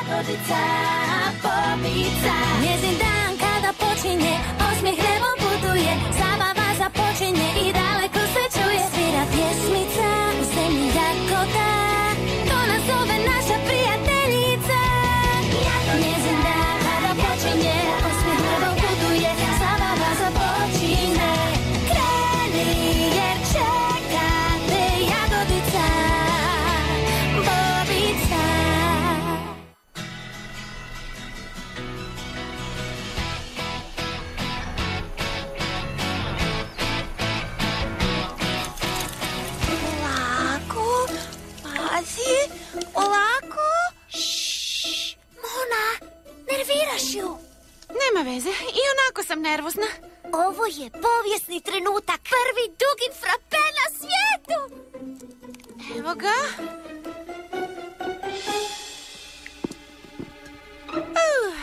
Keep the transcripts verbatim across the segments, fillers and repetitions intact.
jagodica, bobica. Njezin dan kada počinje, osmijeh nebom putuje, zabava započinje i daleko se čuje. Svira pjesmica u zemlji jagoda, to nas zove naša prijateljica. Njezin dan kada počinje, osmijeh nebom putuje, zabava započinje. Kreni jer čeka te jagodica, bobica. Polako, pazi, polako. Ššš, Mona, nerviraš ju. Nema veze, i onako sam nervozna. Ovo je povijesni trenutak. Prvi dugin frape na svijetu. Evo ga. Uh.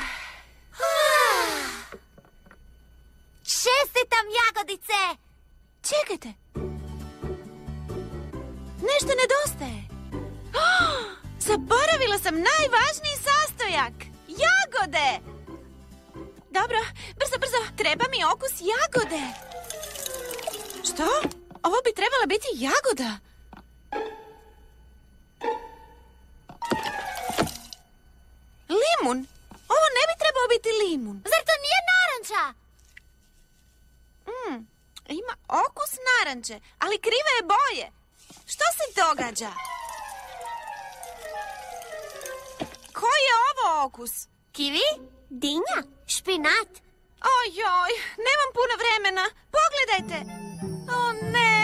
Čestitam, jagodice. Čekajte. Nešto nedostaje. Oh, zaboravila sam najvažniji sastojak. Jagode. Dobro, brzo, brzo. Treba mi okus jagode. Što? Ovo bi trebala biti jagoda. Limun? Ovo ne bi trebao biti limun. Zar to nije naranča? Mm, ima okus naranče, ali krive je boje. Što se događa? Koji je ovo okus? Kivi? Dinja? Špinat? Ojoj, nemam puno vremena. Pogledajte. O, ne.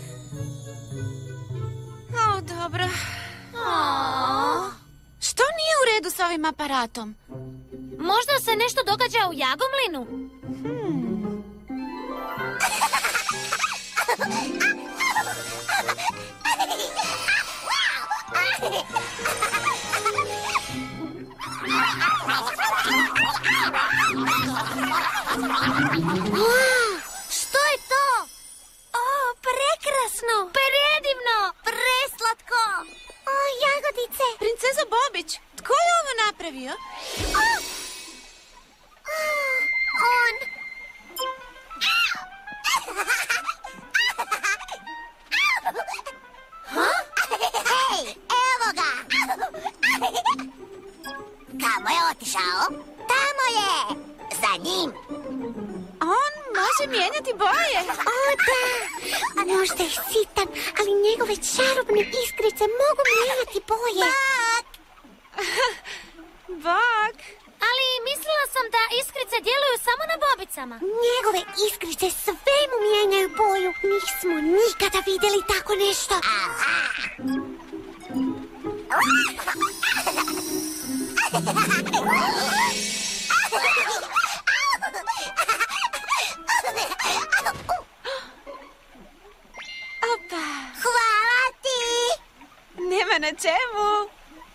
O, dobro. Oh. Što nije u redu s ovim aparatom? Možda se nešto događa u jagomlinu? Hmm. Što je to? O, prekrasno! Predivno! Preslatko! O, jagodice! Princezo Bobić, tko je ovo napravio? O! On! Ha? Hej, evo ga! Kamo je otišao? Tamo je! Za njim! On može mijenjati boje. O, da! Možda je sitan, ali njegove čarobne iskrice mogu mijenjati boje. Bak! Bak! Ali mislila sam da iskrice djeluju samo na bobicama. Njegove iskrice sve mu mijenjaju boju. Nismo nikada vidjeli tako nešto. Aha! Opa! Hvala ti! Nema na čemu.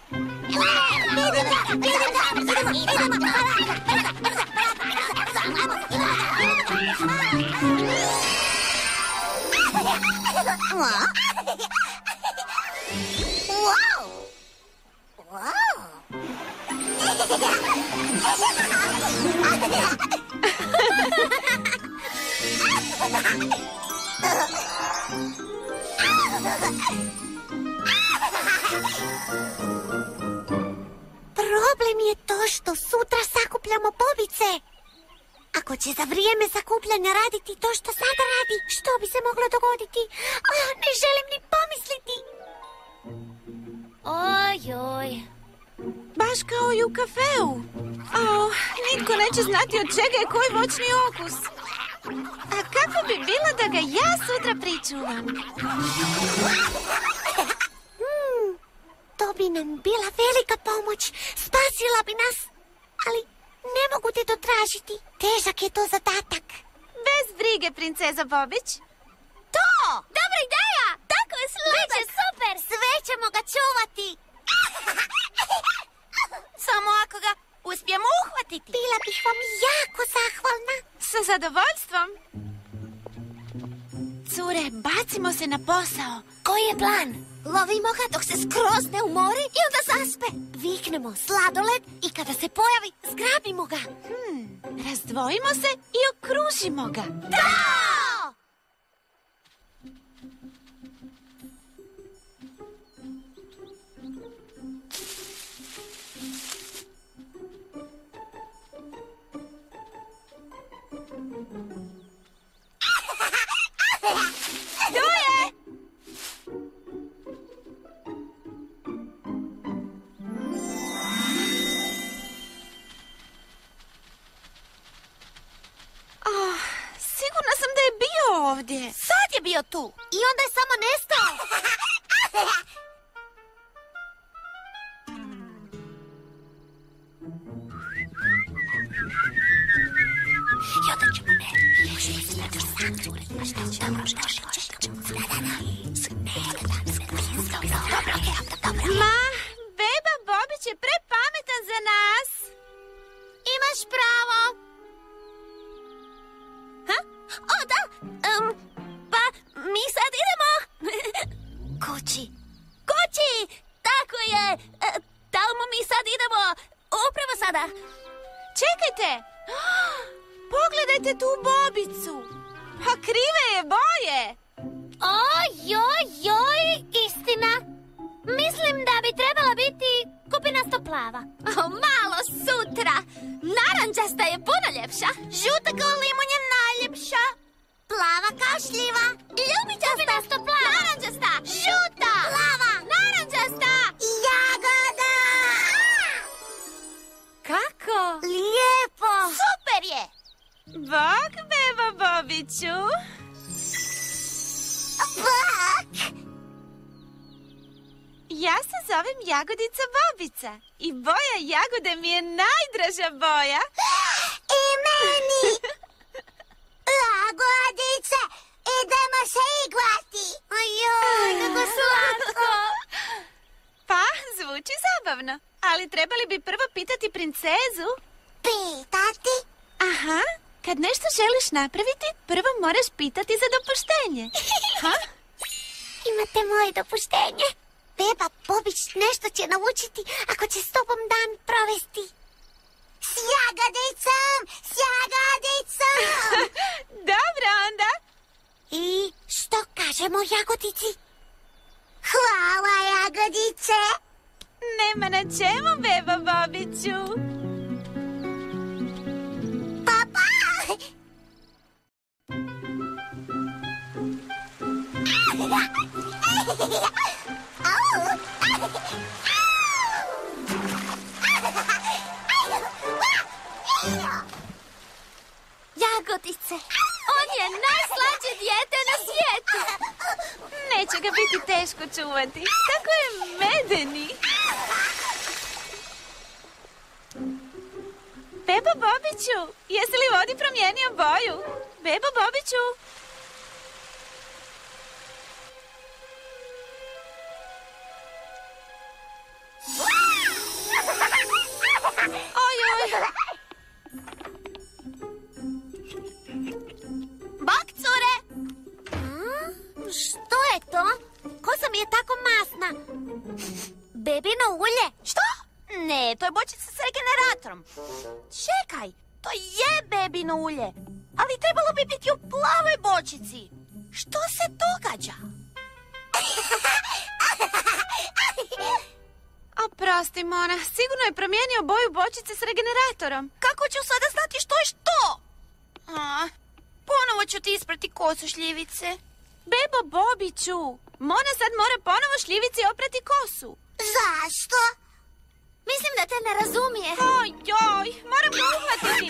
Problem je to što sutra sakupljamo bobice. Ako će za vrijeme sakupljanja raditi to što sada radi, što bi se moglo dogoditi? Oh, ne želim ni pomisliti. Ojoj. Baš kao i u kafeu. Oh, nitko neće znati od čega je koji voćni okus. A kako bi bilo da ga ja sutra pričuvam? Hmm, to bi nam bila velika pomoć. Spasila bi nas. Ali ne mogu ti to tražiti. Težak je to zadatak. Bez brige, princezo Bobić. To! Dobra ideja! Tako je sladak! Biće super! Sve ćemo ga čuvati. Samo ako ga uspijemo uhvatiti. Bila bih vam jako zahvalna. Sa zadovoljstvom. Cure, bacimo se na posao. Koji je plan? Lovimo ga dok se skroz ne umori i onda zaspe. Viknemo sladoled i kada se pojavi, zgrabimo ga. Hmm, razdvojimo se i okružimo ga. Da! Tu je! Oh, sigurna sam da je bio ovdje. Sad je bio tu i onda je samo nestao. I onda ćemo ne. Još ne znate sam curi. Pa šta će? Dobro, šta će? Ma, beba Bobić je prepametan za nas. Imaš pravo. Ha? O, da. Um, pa, mi sad idemo. Kući. Kući! Tako je. E, tamo mi sad idemo. Upravo sada. Čekajte. Pogledajte tu bobicu. Pa krive je boje. Ojoj, joj, istina. Mislim da bi trebala biti kupinasto plava. O, malo sutra. Naranđasta je puno ljepša. Žuta kao limun je najljepša. Plava kao šljiva. Ljubičasta. Kupinasto plava. Naranđasta. Žuta. Plava. Naranđasta. Jagoda. Kako? Lijepo. Super je. Bok, beba Bobiću. Bok. Ja se zovem Jagodica Bobica i boja jagode mi je najdraža boja. I meni. Jagodice, idemo se igrati. Ojoj, kako slatko. Pa, zvuči zabavno, ali trebali bi prvo pitati princezu. Pitati? Aha, kad nešto želiš napraviti, prvo moraš pitati za dopuštenje. Ha? Imate moje dopuštenje. Beba Bobić nešto će naučiti ako će s tobom dan provesti. S jagodicom, s jagodicom. Dobro onda. I što kažemo jagodici? Hvala, jagodice. Nema na čemu, beba Bobiću. Papa. Jagodice, on je najslađe dijete na svijetu. Neće ga biti teško čuvati. Tako je medeni. Beba Bobiću, jesi li vodi promijenio boju? Beba Bobiću. Ojoj. Bok, cure! Što je to? Kosa mi je tako masna. Bebino ulje. Što? Ne, to je bočica s regeneratorom. Čekaj, to je bebino ulje. Ali trebalo bi biti u plavoj bočici. Što se događa? Oprosti, Mona, sigurno je promijenio boju bočice s regeneratorom. Kako ću sada znati što je što? A, ponovo ću ti isprati kosu, šljivice. Bebo Bobiću, Mona sad mora ponovo šljivici oprati kosu. Zašto? Mislim da te ne razumije. Ojoj, moram ga uhvatiti.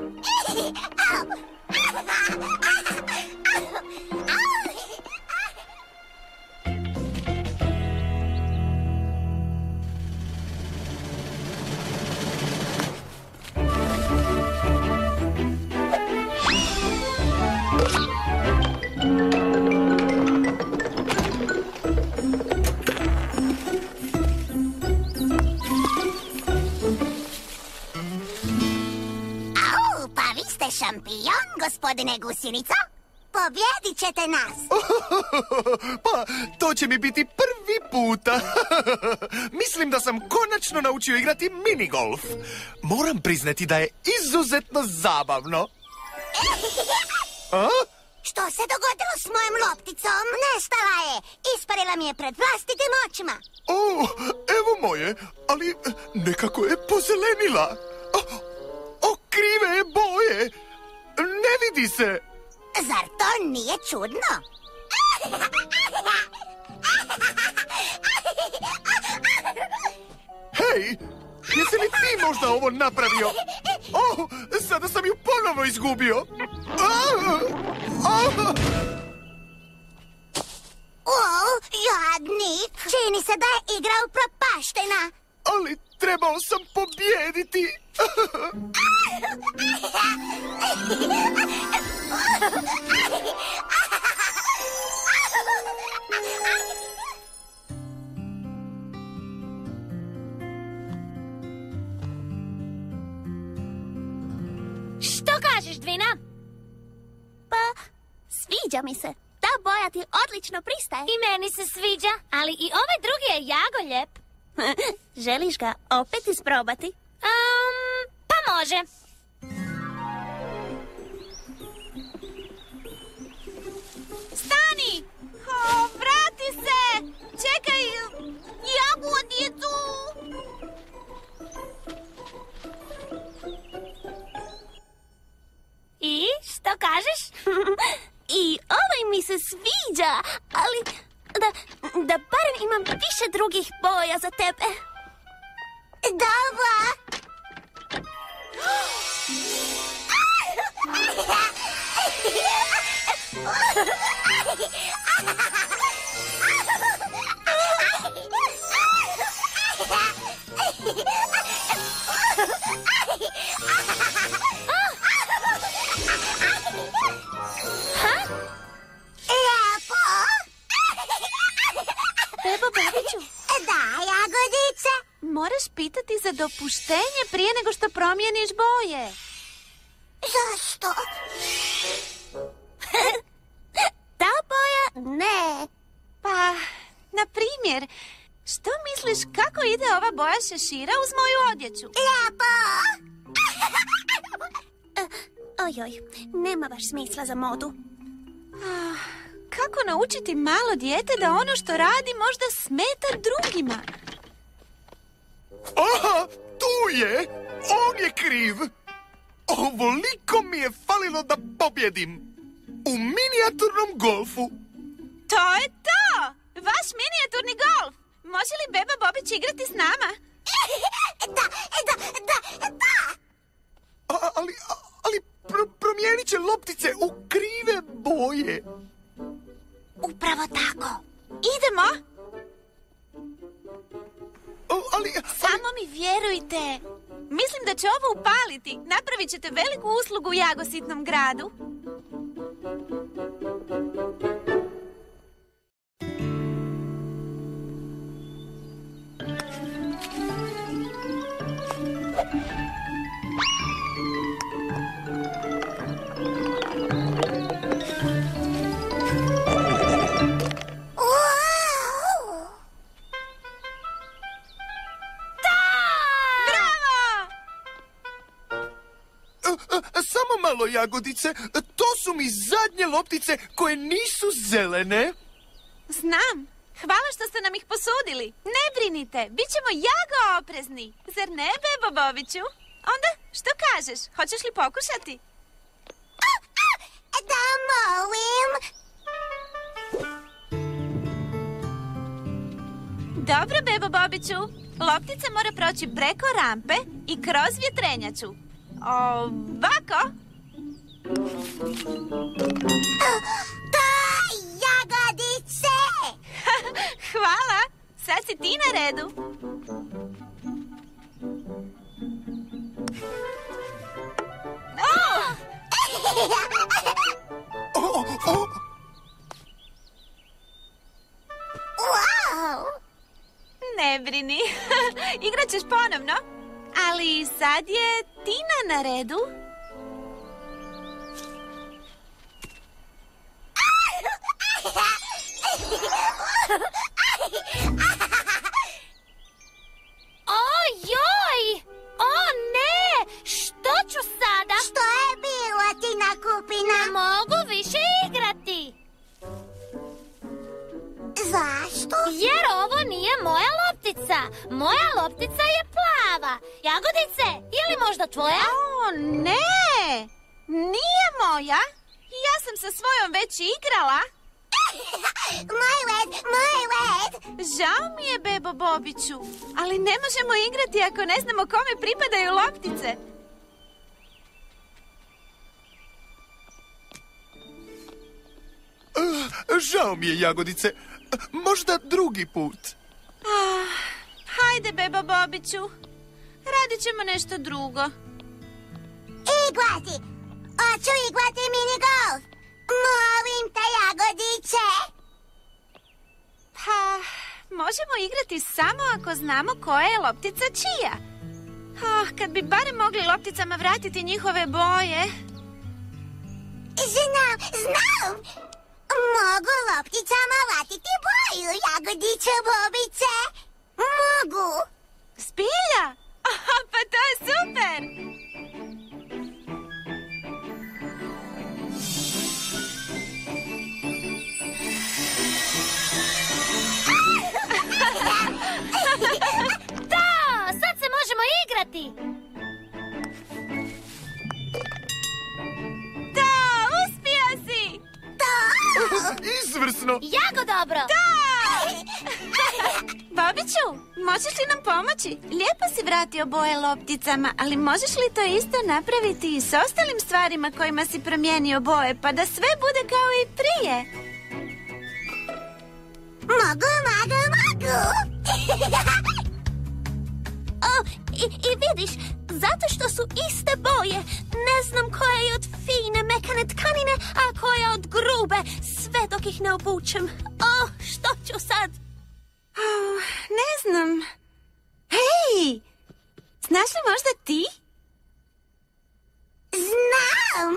Šampion, gospodine Gusjenico, pobjedit ćete nas. Pa, to će mi biti prvi prvi puta. Mislim da sam konačno naučio igrati minigolf. Moram priznati da je izuzetno zabavno. A? Što se dogodilo s mojom lopticom? Nestala je. Isparila mi je pred vlastitim očima. O, evo moje, ali nekako je pozelenila. O, o, krive je boje. Ne vidi se. Zar to nije čudno? Hej, jesi li ti možda ovo napravio? O, sada sam ju ponovo izgubio. O, jadnik. Čini se da je igra upropaštena. Ali trebao sam pobijediti. Što kažeš, Dvina? Pa, sviđa mi se. Ta boja ti odlično pristaje. I meni se sviđa, ali i ovaj drugi je jako lijep. Želiš ga opet isprobati? Um, pa može. Stani! O, vrati se! Čekaj, jagodicu! I što kažeš? I ovaj mi se sviđa, ali da, da barem imam više drugih boja za tebe. Dobro. Bebo Babiću, Da, jagodice. moraš pitati za dopuštenje prije nego što promijeniš boje. Zašto? Ta boja ne. Pa, na primjer, što misliš kako ide ova boja šešira uz moju odjeću? Lijepo. Ojoj, nema baš smisla za modu. Ah, kako naučiti malo dijete da ono što radi možda smeta drugima? Aha, tu je! On je kriv! Ovoliko mi je falilo da pobjedim! U minijaturnom golfu! To je to! Vaš minijaturni golf! Može li Beba Bobić igrati s nama? Da, da, da, da. A, ali, a, ali pr promijenit će loptice u krive boje. Upravo tako. Idemo! O, ali, ali... Samo mi vjerujte. Mislim da će ovo upaliti. Napravit ćete veliku uslugu u Jagositnom gradu. Samo malo, jagodice. To su mi zadnje loptice koje nisu zelene. Znam. Hvala što ste nam ih posudili. Ne brinite, bit ćemo jako oprezni. Zar ne, Bebo Bobiću? Onda, što kažeš? Hoćeš li pokušati? Da, molim. Dobro, Bebo Bobiću. Loptica mora proći preko rampe i kroz vjetrenjaču. Ovako. Da, jagodice. Hvala. Sad si ti na redu. Oh! O, o, o. Wow. Ne brini. Igrat ćeš ponovno. Ali sad je Tina na redu. Ojoj! O ne! Što ću sada? Što je bilo, Tina Kupina? Ne mogu više igrati. Zašto? Jer ovo nije moja loptica. Moja loptica je plava. Jagodice, je li možda tvoja? O, ne! Nije moja. Ja sam sa svojom već igrala. Moj led, moj led! Žao mi je, Bebo Bobiću, ali ne možemo igrati ako ne znamo kome pripadaju loptice. Uh, žao mi je, Jagodice. Možda drugi put. Ah, hajde, Bebo Bobiću. Radit ćemo nešto drugo. Igrati! Hoću igrati minigolf! Molim te, Jagodiće! Pa, možemo igrati samo ako znamo koja je loptica čija. Oh, kad bi barem mogli lopticama vratiti njihove boje. Znam, znam! Mogu lopticama vratiti boju, Jagodiće Bobiće! Mogu! Zbilja? Aha, pa to je super! Da, sad se možemo igrati. Da, uspio si! Izvrsno! Jako dobro. Bobiću, možeš li nam pomoći? Lijepo si vratio boje lopticama, ali možeš li to isto napraviti i s ostalim stvarima kojima si promijenio boje, pa da sve bude kao i prije? Mogu, mogu, mogu! O, i, i vidiš, zato što su iste boje, ne znam koja je od fine mekane tkanine, a koja od grube, sve dok ih ne obučem. O, što ću sad? Oh, ne znam. Hej! Znaš li možda ti? Znam!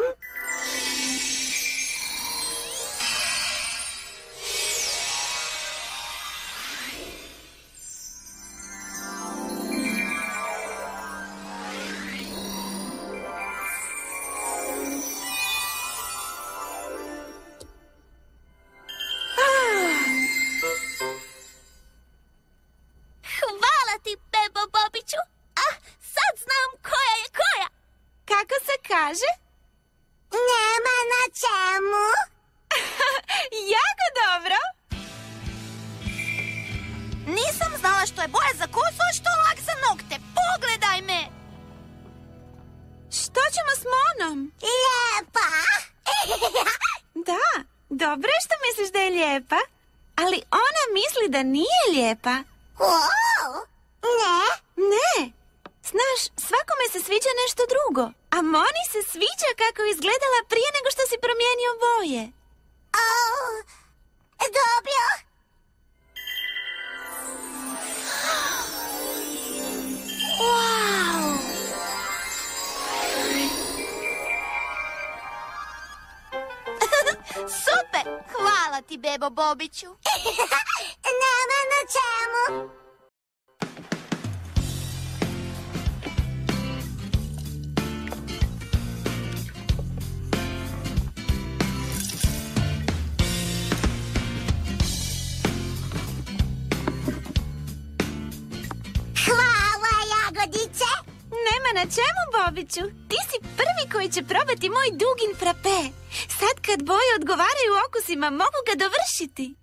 Hvala ti, Bebo Bobiću. Ah, sad znam koja je koja. Kako se kaže? Nema na čemu. Jako dobro! Nisam znala što je boja za kosu, a što lak za nokte. Pogledaj me. Što ćemo s Monom? Lijepa! Da, dobro je što misliš da je lijepa, ali ona misli da nije lijepa. Wow! Ne? Ne, znaš, svakome se sviđa nešto drugo, a Moni se sviđa kako je izgledala prije nego što si promijenio boje. Oh, dobro. Wow. Super! Hvala ti, Bebo Bobiću. Nema na čemu. Hvala, Jagodiće. Nema na čemu, Bobiću. Ti si prvi koji će probati moj dugin frape. Sad kad boje odgovaraju okusima, mogu ga dovršiti.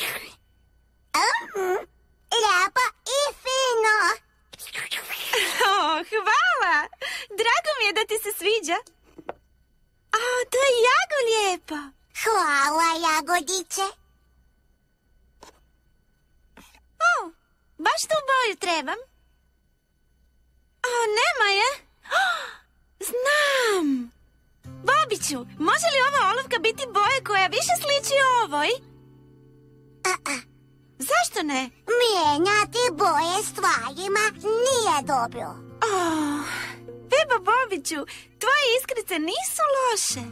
Mm, lijepo i fino. Oh, hvala! Drago mi je da ti se sviđa. O, to je jako lijepo. Hvala, Jagodiće. O, baš tu boju trebam. O, nema je. Oh, znam. Bobiću, može li ova olovka biti boje koja više sliči ovoj? A-a. Zašto ne? Mijenjati boje stvarima nije dobro. Oh, Bebo Bobiću, tvoje iskrice nisu loše.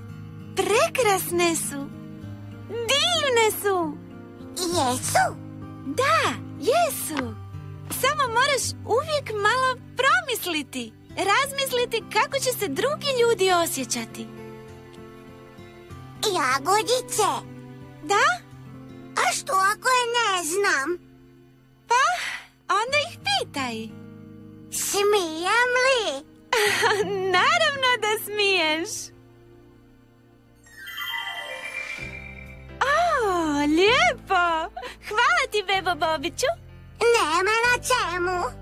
Prekrasne su. Divne su. Jesu? Da, Jesu. Samo moraš uvijek malo promisliti. Razmisliti kako će se drugi ljudi osjećati. Jagodice. Da? A što ako je ne znam? Pa, onda ih pitaj. Smijem li? Naravno da smiješ. O, lijepo. Hvala ti, Bebo Bobiću. Nema na čemu.